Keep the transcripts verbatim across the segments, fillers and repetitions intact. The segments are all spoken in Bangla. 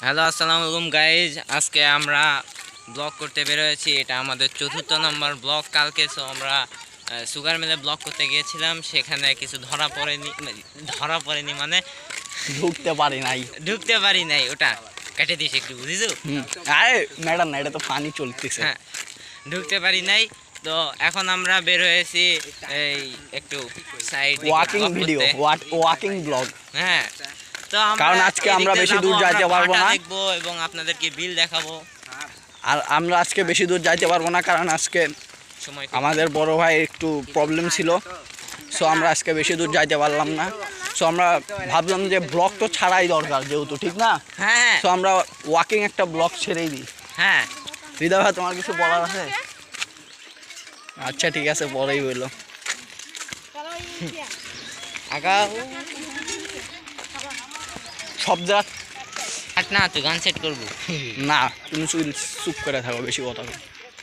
হ্যালো আসসালামু আলাইকুম গাইজ, আজকে আমরা ব্লগ করতে বের হয়েছি। এটা আমাদের চতুর্থ নম্বর ব্লগ। কালকে সো আমরা সুগার মিলে ব্লগ করতে গিয়েছিলাম, সেখানে কিছু ধরা পড়েনি ধরা পড়েনি মানে ঢুকতে পারি নাই ঢুকতে পারি নাই ওটা কেটে দিস একটু, বুঝিস? আরে ম্যাডাম না, এটা তো পানি চলতেছে। হ্যাঁ, ঢুকতে পারি নাই। তো এখন আমরা বের হয়েছি এই একটু side walking video, walking blog. হ্যাঁ, তো কারণ আজকে আমরা বেশি দূর যাইতে পারবো না দেখবো এবং আপনাদেরকে বিল দেখাবো। আর আমরা আজকে বেশি দূর যাইতে পারবো না কারণ আজকে সময় আমাদের বড় ভাই একটু প্রবলেম ছিল, সো আমরা আজকে বেশি দূর যাইতে পারলাম না। সো আমরা ভাবলাম যে ব্লগ তো ছাড়াই দরকার, যেহেতু ঠিক না? হ্যাঁ, সো আমরা ওয়াকিং একটা ব্লগ ছেড়েই দিই। হ্যাঁ হৃদয় ভাই, তোমার কিছু বলার আছে? আচ্ছা ঠিক আছে, পরেই বললো। আগা সব জায়গা আট না, তুই গান সেট করবো না, তুমি শুধু চুপ করে থাকো, বেশি কথা বলো।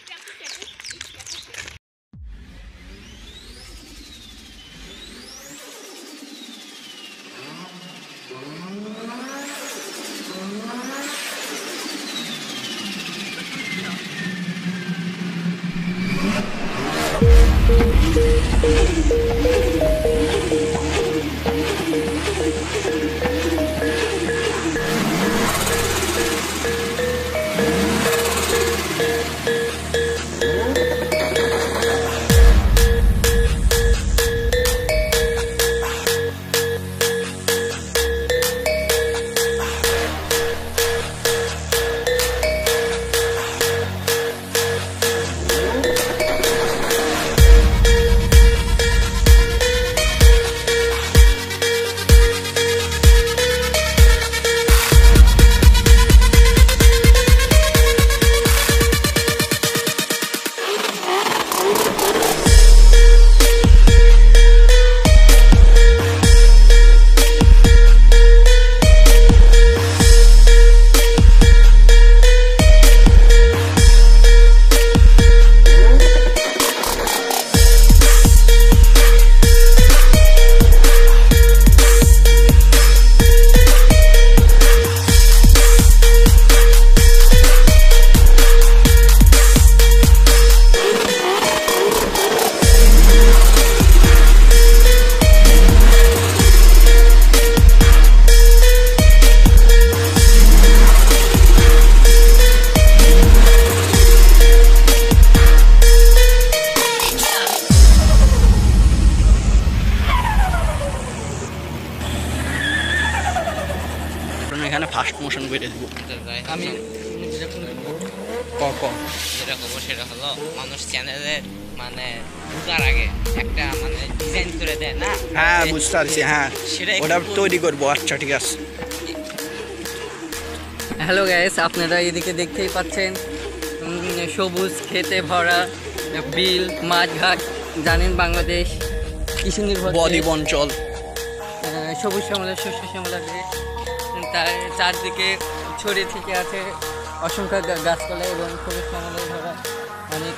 এখানে ফাস্ট মোশন করে দিব আমি। ক ক যেটা করবো সেটা হলো, মানুষ চ্যানেলের মানে ঢুকার আগে একটা মানে ডিজাইন করে দেয় না? হ্যাঁ, বুঝতে পারছি। হ্যাঁ, সেটাই ওটা তৈরি করবো। আচ্ছা ঠিক আছে। হ্যালো গাইস, আপনারা এদিকে দেখতেই পাচ্ছেন উম, সবুজ খেতে ভরা বিল, মাঠঘাট। জানেন বাংলাদেশ কৃষি নির্ভর বদ্বীপ অঞ্চল, আহ, সবুজ শ্যামলা, শস্য শ্যামলা দেশ। তার চারদিকে ছড়িয়ে থেকে আছে অসংখ্য গা- গাছপালা এবং সবুজ শ্যামলায় ভরা অনেক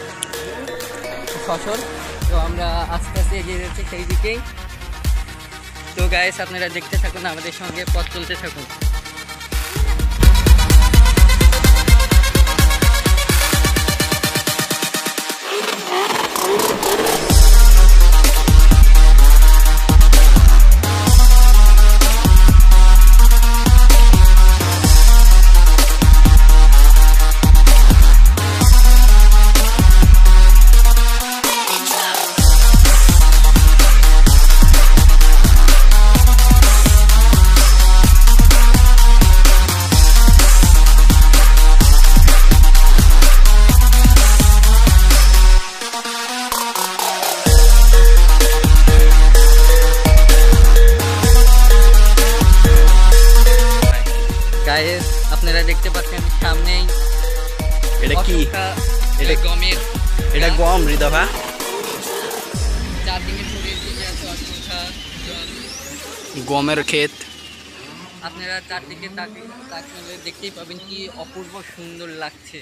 ফসল। তো আমরা আস্তে আস্তে এগিয়ে যাচ্ছি সেই দিকেই। তো গাইস, আপনারা দেখতে থাকুন, আমাদের সঙ্গে পথ চলতে থাকুন। গাইস, আপনারা দেখতে পাচ্ছেন সামনেই এটা কি? অসংখ্য এটা গমের এটা গম, হৃদয় ভাই। চারদিকে ছড়িয়ে ছিটিয়ে আছে অসংখ্য জল। গমের ক্ষেত। আপনারা চারদিকে তাকিয়ে তাকিয়ে দেখতেই পাবেন কি অপূর্ব সুন্দর লাগছে।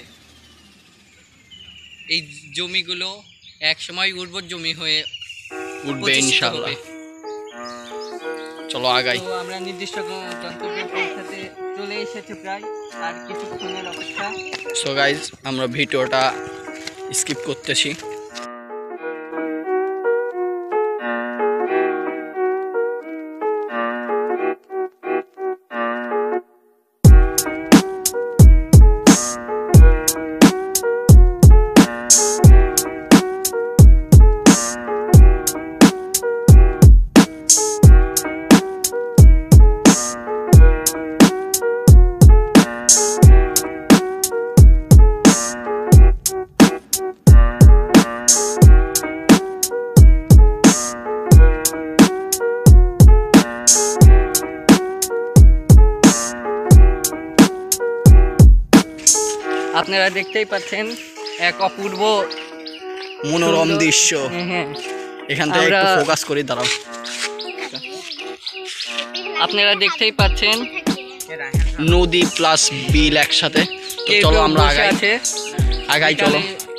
এই জমিগুলো এক সময় উর্বর জমি হয়ে উঠবে প্রতিষ্ঠিত ইনশাআল্লাহ। হবে। চলো আগাই। তো আমরা নির্দিষ্ট গন্তব্যে পৌঁছাতে চলে এসেছি প্রায়, আর কিছুক্ষণের অপেক্ষা। সো গাইজ আমরা ভিডিওটা স্কিপ করতেছি। আপনারা দেখতেই পাচ্ছেন এক অপূর্ব মনোরম দৃশ্য। হ্যাঁ, এখান থেকে একটু আমরা- ফোকাস করি, দাঁড়াও। আপনারা দেখতেই পাচ্ছেন নদী প্লাস বিল একসাথে। তো কেউ চলো কেউ আমরা বসে আগাই আছে আগাই চলো।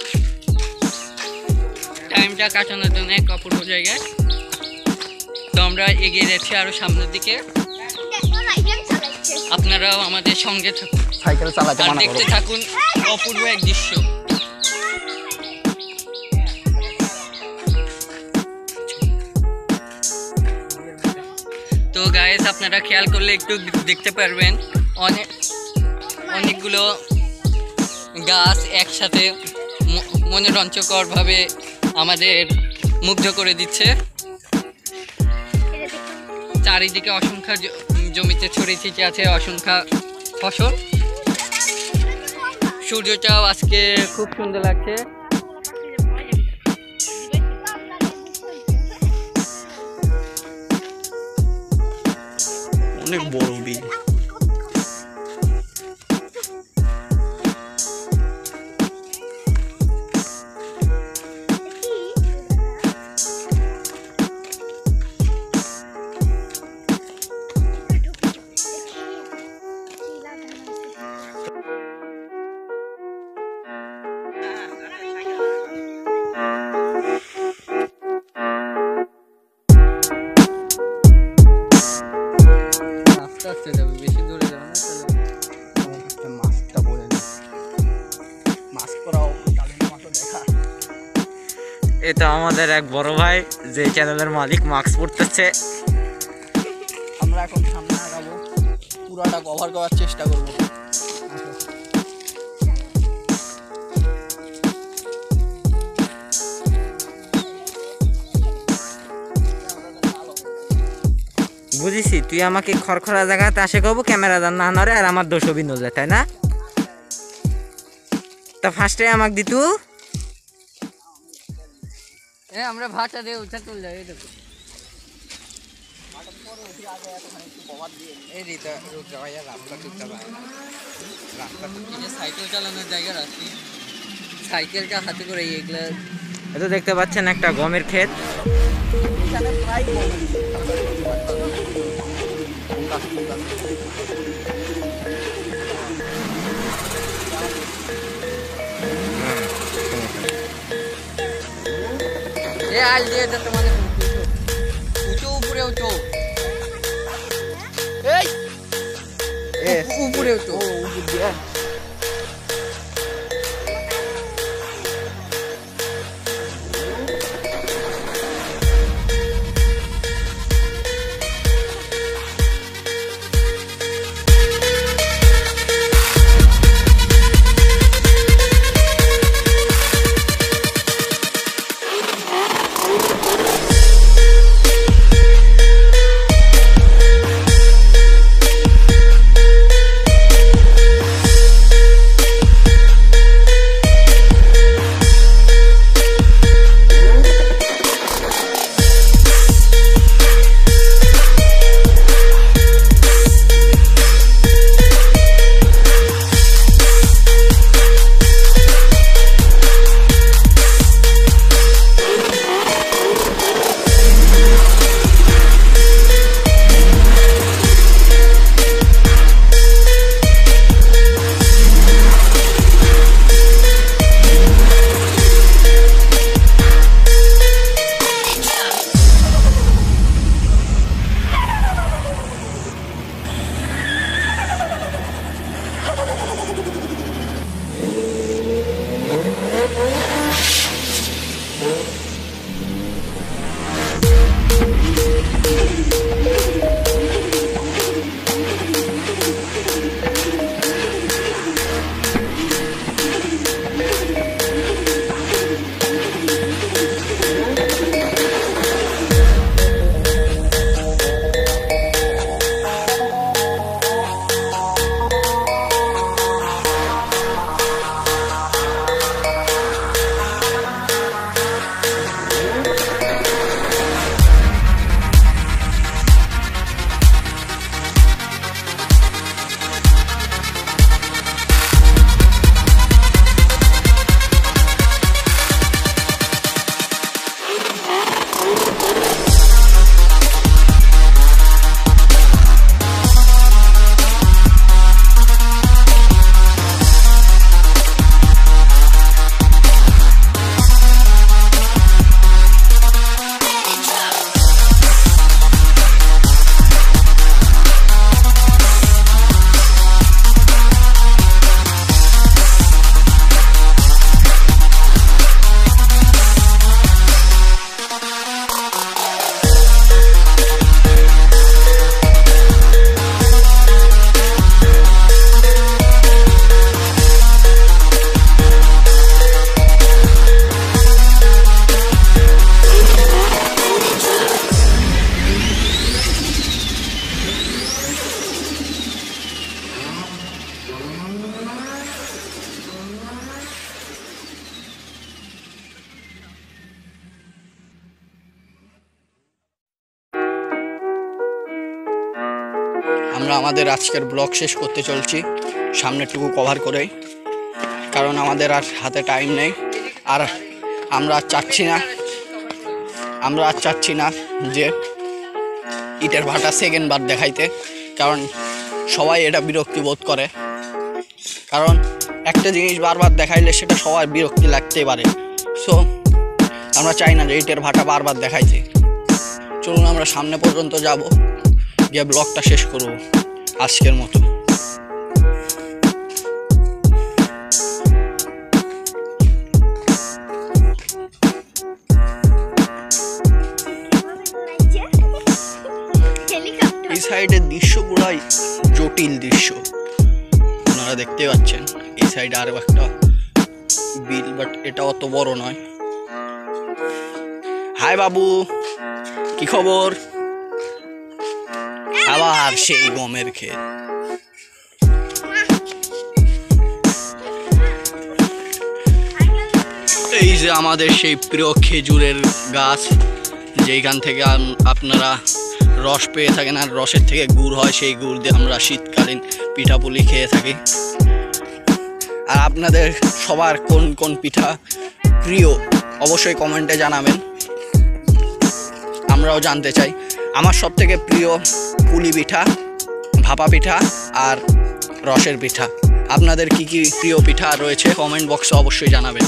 টাইমটা কাটানোর জন্য এক অপূর্ব জায়গায়। তো আমরা এগিয়ে যাচ্ছি আরো সামনের দিকে, আপনারাও আমাদের সঙ্গে থাকুন সাইকেল চালাতে আর মানা করো। দেখতে থাকুন অপূর্ব এক দৃশ্য। তো গাইস আপনারা খেয়াল করলে একটু দেখতে পারবেন অনেক অনেকগুলো গাছ একসাথে ম- মনোরঞ্জকরভাবে আমাদের মুগ্ধ করে দিচ্ছে। চারিদিকে অসংখ্য জ- জমিতে ছড়িয়ে ছিটিয়ে আছে অসংখ্য ফসল। সূর্যটাও আজকে খুব সুন্দর লাগছে। অনেক বড় বিল। আস্তে আস্তে যাবে, বেশি দূরে যাবে না। তাহলে মাছটা পড়ে যায়, মাছ পড়াও কালিম মাছও দেখা। এটা আমাদের এক বড় ভাই যে চ্যানেলের মালিক, মাস্ক পরতেছে। আমরা এখন সামনে আগাবো, পুরাটা কভার করার চেষ্টা করবো। বুঝেছি, তুই আমাকে খড়খড়া জায়গাতে আসে কব ক্যামেরা দান না নরে, আর আমার দোষ বিন যায়, তাই না? তা ফার্স্টে আমাকে দিতু। এ আমরা ভাটা দিয়ে উঠে চলে যাই। এই দেখো এই রিতা রাস্তা টুকটা রাস্তা টুকটা সাইকেল চালানোর জায়গা রাখছি, সাইকেলটা হাতে করে এগুলা। এটা দেখতে পাচ্ছেন একটা গমের ক্ষেত। এখানে প্রায় এ আল দিয়ে দে তোমাদের উঁচু উপরে উঁচু এই উপরে উঁচু ও উপর দিয়ে আমরা আমাদের আজকের ব্লগ শেষ করতে চলছি সামনেরটুকু কভার করেই, কারণ আমাদের আর হাতে টাইম নেই। আর আমরা আর চাচ্ছি না আমরা আর চাচ্ছি না যে ইটের ভাটা সেকেন্ড বার দেখাইতে, কারণ সবাই এটা বিরক্তি বোধ করে। কারণ একটা জিনিস বারবার দেখাইলে সেটা সবার বিরক্তি লাগতেই পারে। সো আমরা চাই না যে ইটের ভাটা বারবার দেখাইতে। চলুন আমরা সামনে পর্যন্ত যাব, গিয়ে ব্লগটা শেষ করব আজকের মতো। এই সাইডের দৃশ্যগুলাই জটিল দৃশ্য, আপনারা দেখতে পাচ্ছেন। এই সাইডে আরও একটা বিল, বাট এটা অত বড় নয়। হাই বাবু, কি খবর? আবার সেই গমের ক্ষেত। এই যে আমাদের সেই প্রিয় খেজুরের গাছ, যেইখান থেকে আপনারা রস পেয়ে থাকেন, আর রসের থেকে গুড় হয়, সেই গুড় দিয়ে আমরা শীতকালীন পিঠাপুলি খেয়ে থাকি। আর আপনাদের সবার কোন কোন পিঠা প্রিয় অবশ্যই কমেন্টে জানাবেন, আমরাও জানতে চাই। আমার সব থেকে প্রিয় পুলি পিঠা, ভাপা পিঠা আর রসের পিঠা। আপনাদের কি কি প্রিয় পিঠা রয়েছে কমেন্ট বক্সে অবশ্যই জানাবেন।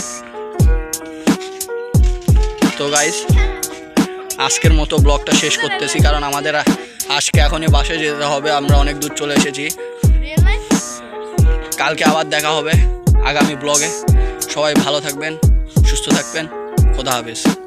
তো গাইস, আজকের মতো ব্লগটা শেষ করতেছি, কারণ আমাদের আজকে এখনই বাসে যেতে হবে, আমরা অনেক দূর চলে এসেছি। কালকে আবার দেখা হবে আগামী ব্লগে। সবাই ভালো থাকবেন, সুস্থ থাকবেন, খোদা হাফেজ।